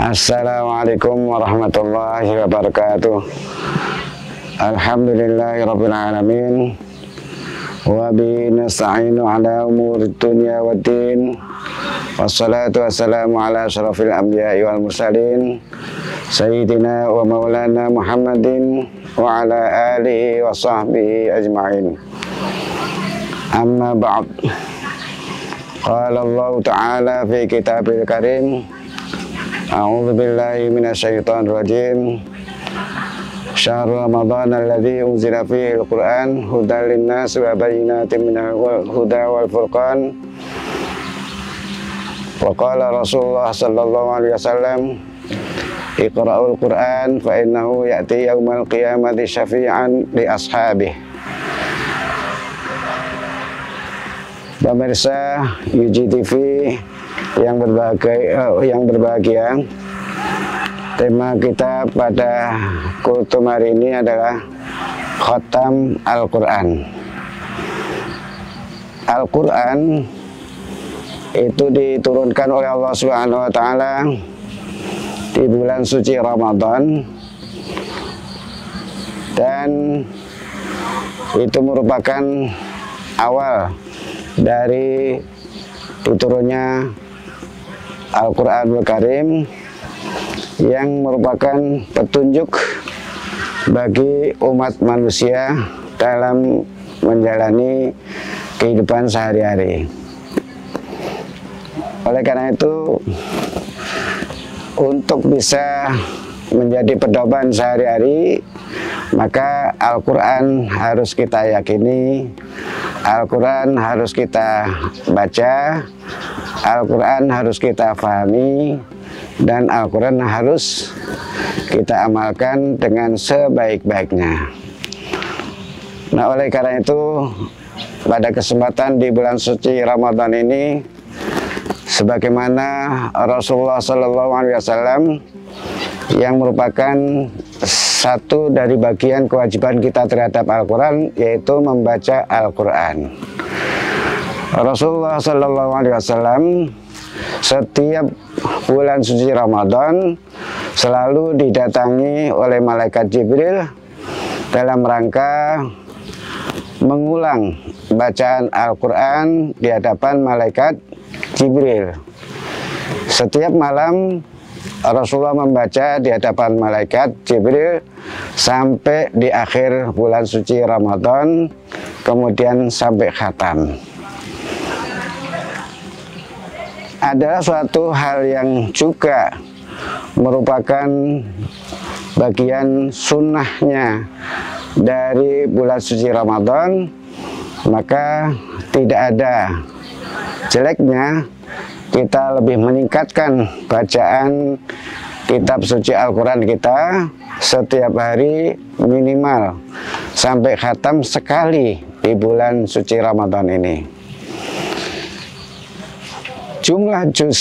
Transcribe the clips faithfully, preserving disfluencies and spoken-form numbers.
Assalamualaikum warahmatullahi wabarakatuh. Alhamdulillahirabbil alamin. Wa bi nasta'inu ala umuri dunya waddin. Wassalatu wassalamu ala asyrafil anbiya'i wal mursalin sayyidina wa maulana Muhammadin wa ala alihi wa sahbihi ajma'in. Amma ba'd. Qala Allah Ta'ala fi kitabil karim. A'udzu billahi minasyaitonir rajim. Syahrul Ramadan alladzi unzila fihi al-Qur'an hudan lin-nas wa bayyinatin minal huda wal furqan. Wa qala Rasulullah sallallahu alaihi wasallam, Iqra'ul Qur'an fa innahu ya'ti yaumal qiyamati syafi'an li ashabihi. Pemirsa U J T V yang berbahagia, yang berbahagia, tema kita pada kultum hari ini adalah Khatam Al-Quran. Al-Quran itu diturunkan oleh Allah Subhanahu wa Ta'ala di bulan suci Ramadan, dan itu merupakan awal dari diturunnya Al-Quranul Karim, yang merupakan petunjuk bagi umat manusia dalam menjalani kehidupan sehari-hari. Oleh karena itu, untuk bisa menjadi pedoman sehari-hari, maka Al-Quran harus kita yakini, Al-Quran harus kita baca, Al-Quran harus kita pahami, dan Al-Quran harus kita amalkan dengan sebaik-baiknya. Nah, oleh karena itu, pada kesempatan di bulan suci Ramadan ini, sebagaimana Rasulullah Shallallahu Alaihi Wasallam yang merupakan satu dari bagian kewajiban kita terhadap Al-Quran, yaitu membaca Al-Quran. Rasulullah Shallallahu Alaihi Wasallam setiap bulan suci Ramadan selalu didatangi oleh malaikat Jibril dalam rangka mengulang bacaan Al-Quran di hadapan malaikat Jibril. Setiap malam Rasulullah membaca di hadapan malaikat Jibril sampai di akhir bulan suci Ramadan, kemudian sampai khatam. Adalah suatu hal yang juga merupakan bagian sunnahnya dari bulan suci Ramadan, maka tidak ada jeleknya kita lebih meningkatkan bacaan kitab suci Al-Quran kita setiap hari minimal sampai khatam sekali di bulan suci Ramadan ini. Jumlah juz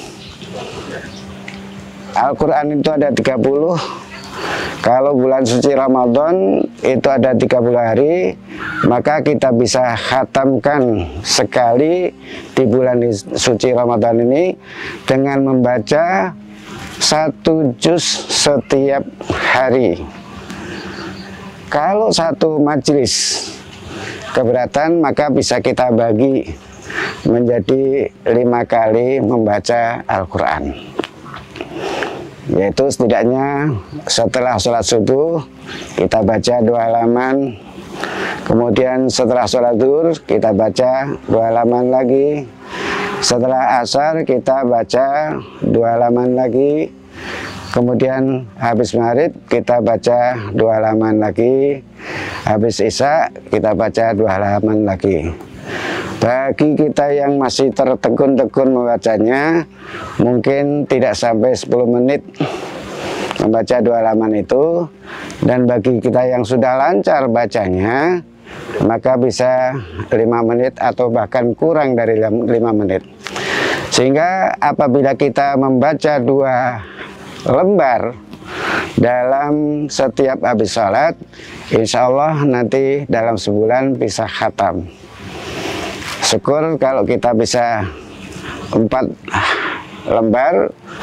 Al-Quran itu ada tiga puluh. Kalau bulan suci Ramadan itu ada tiga puluh hari, maka kita bisa khatamkan sekali di bulan suci Ramadan ini dengan membaca satu juz setiap hari. Kalau satu majelis keberatan, maka bisa kita bagi menjadi lima kali membaca Al-Quran, yaitu setidaknya setelah sholat subuh kita baca dua halaman, kemudian setelah sholat zuhur kita baca dua halaman lagi, setelah asar kita baca dua halaman lagi, kemudian habis maghrib kita baca dua halaman lagi, habis isya kita baca dua halaman lagi. Bagi kita yang masih tertekun-tekun membacanya, mungkin tidak sampai sepuluh menit membaca dua halaman itu. Dan bagi kita yang sudah lancar bacanya, maka bisa lima menit atau bahkan kurang dari lima menit. Sehingga apabila kita membaca dua lembar dalam setiap habis sholat, insya Allah nanti dalam sebulan bisa khatam. Syukur kalau kita bisa empat lembar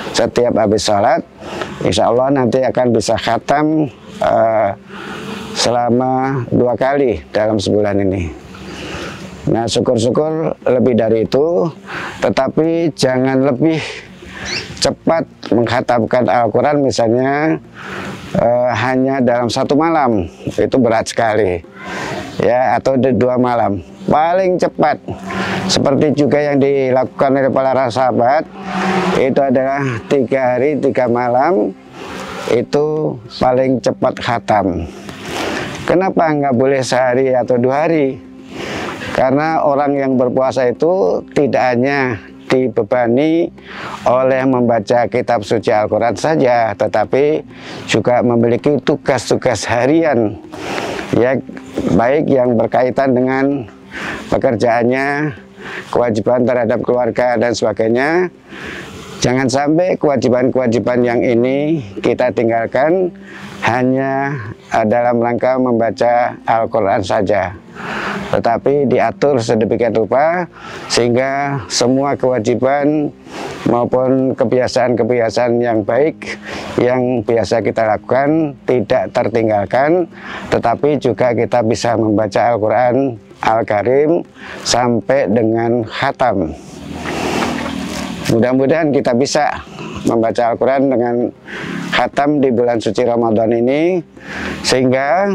setiap habis sholat, insya Allah nanti akan bisa khatam uh, selama dua kali dalam sebulan ini. Nah, syukur-syukur lebih dari itu, tetapi jangan lebih cepat mengkhatamkan Al-Quran misalnya uh, hanya dalam satu malam, itu berat sekali ya, atau dua malam paling cepat. Seperti juga yang dilakukan oleh para sahabat, itu adalah tiga hari tiga malam, itu paling cepat khatam. Kenapa nggak boleh sehari atau dua hari? Karena orang yang berpuasa itu tidak hanya dibebani oleh membaca kitab suci Al-Quran saja, tetapi juga memiliki tugas-tugas harian, ya, baik yang berkaitan dengan pekerjaannya, kewajiban terhadap keluarga dan sebagainya. Jangan sampai kewajiban-kewajiban yang ini kita tinggalkan hanya dalam rangka membaca Al-Quran saja, tetapi diatur sedemikian rupa sehingga semua kewajiban maupun kebiasaan-kebiasaan yang baik yang biasa kita lakukan tidak tertinggalkan, tetapi juga kita bisa membaca Al-Quran Al-Karim sampai dengan khatam. Mudah-mudahan kita bisa membaca Al-Quran dengan khatam di bulan suci Ramadan ini, sehingga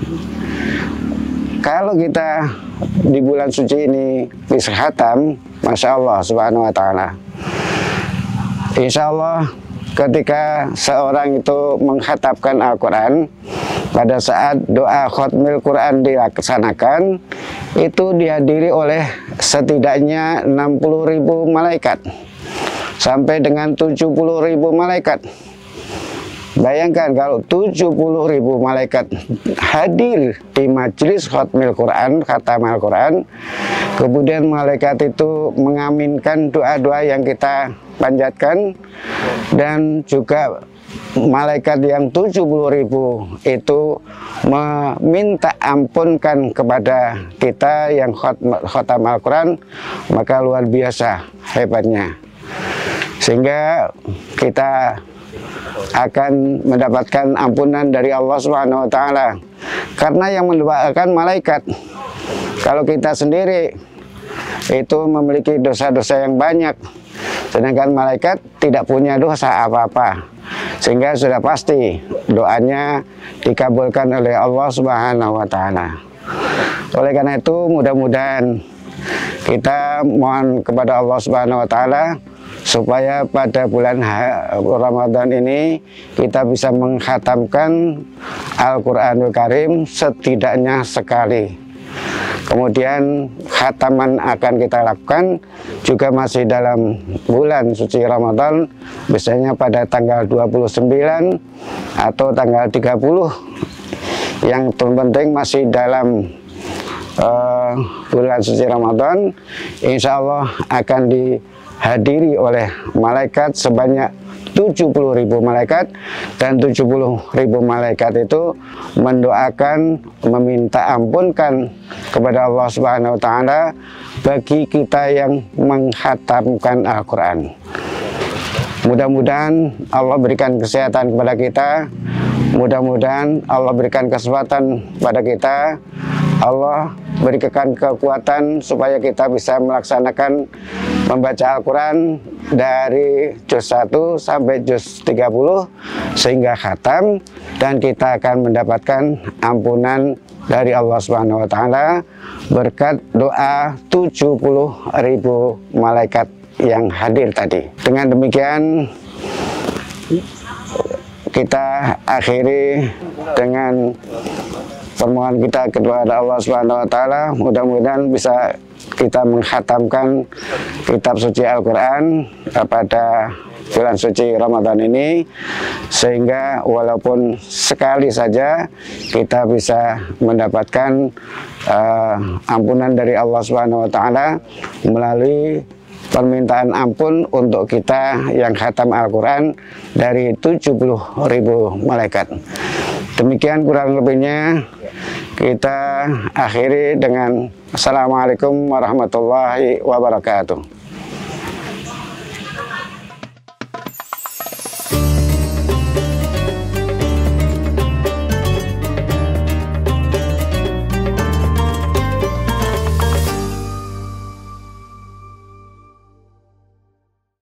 kalau kita di bulan suci ini bisa khatam, Masya Allah Subhanahu wa Ta'ala, insya Allah ketika seorang itu mengkhatamkan Al-Quran, pada saat doa khotmil Quran dilaksanakan, itu dihadiri oleh setidaknya enam puluh ribu malaikat sampai dengan tujuh puluh ribu malaikat. Bayangkan kalau tujuh puluh ribu malaikat hadir di majelis khotmil Quran, khatam Al-Quran, kemudian malaikat itu mengaminkan doa-doa yang kita panjatkan, dan juga malaikat yang tujuh puluh ribu itu meminta ampunkan kepada kita yang khatam Al-Quran, maka luar biasa hebatnya, sehingga kita akan mendapatkan ampunan dari Allah Subhanahu wa Ta'ala. Karena yang mendoakan malaikat, kalau kita sendiri itu memiliki dosa-dosa yang banyak, sedangkan malaikat tidak punya dosa apa-apa, sehingga sudah pasti doanya dikabulkan oleh Allah Subhanahu wa Ta'ala. Oleh karena itu, mudah-mudahan kita mohon kepada Allah Subhanahu wa Ta'ala supaya pada bulan Ramadan ini kita bisa mengkhatamkan Al-Quranul Karim setidaknya sekali. Kemudian khataman akan kita lakukan juga masih dalam bulan suci Ramadan, biasanya pada tanggal dua puluh sembilan atau tanggal tiga puluh. Yang terpenting masih dalam uh, bulan suci Ramadan, insya Allah akan dihadiri oleh malaikat sebanyak tujuh puluh ribu malaikat, dan tujuh puluh ribu malaikat itu mendoakan, meminta ampunkan kepada Allah Subhanahu wa Ta'ala bagi kita yang mengkhatamkan Al-Quran. Mudah-mudahan Allah berikan kesehatan kepada kita, mudah-mudahan Allah berikan kesempatan pada kita, Allah berikan kekuatan supaya kita bisa melaksanakan membaca Al-Quran dari juz satu sampai juz tiga puluh sehingga khatam, dan kita akan mendapatkan ampunan dari Allah Subhanahu wa Ta'ala berkat doa tujuh puluh ribu malaikat yang hadir tadi. Dengan demikian kita akhiri dengan permohonan kita kepada Allah Subhanahu wa Ta'ala, mudah-mudahan bisa kita mengkhatamkan kitab suci Al-Quran pada bulan suci Ramadan ini, sehingga walaupun sekali saja kita bisa mendapatkan uh, ampunan dari Allah Subhanahu wa Ta'ala melalui permintaan ampun untuk kita yang khatam Al-Quran dari tujuh puluh ribu malaikat. Demikian kurang lebihnya, kita akhiri dengan Assalamualaikum warahmatullahi wabarakatuh.